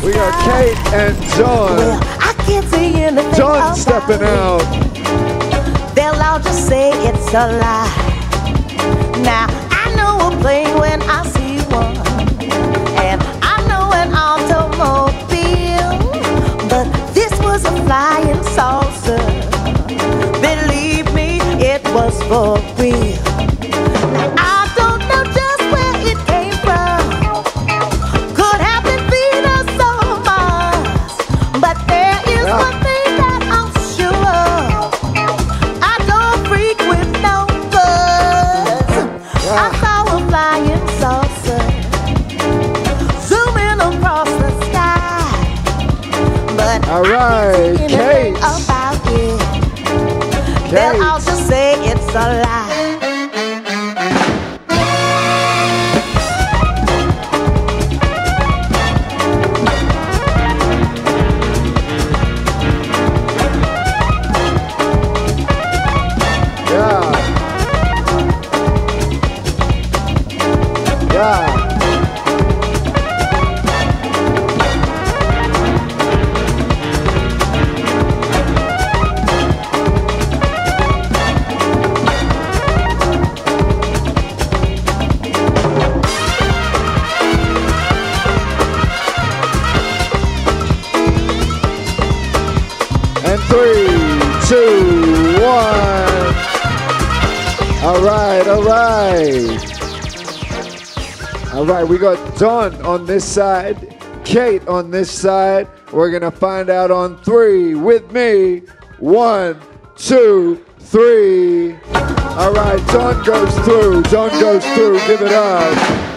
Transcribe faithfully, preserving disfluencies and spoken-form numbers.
We got Kate and John. Well, I can't see anything John about stepping it. out. They'll all just say it's a lie. Now, I know a plane when I see one, and I know an automobile, but this was a flying saucer. Believe me, it was for real. Now, I don't know just where it came from. Could have been Venus or Mars, but there is Yeah. one thing that I'm sure of. I don't freak with no buzz. I saw a flying saucer zooming across the sky, but All right, I can't see anything Kate. about it. Kate. They'll all just say it's a lie. Yeah. Yeah. And three, two, one. All right, all right. All right, we got Don on this side, Kate on this side. We're going to find out on three with me. One, two, three. All right, Don goes through. Don goes through. Give it up.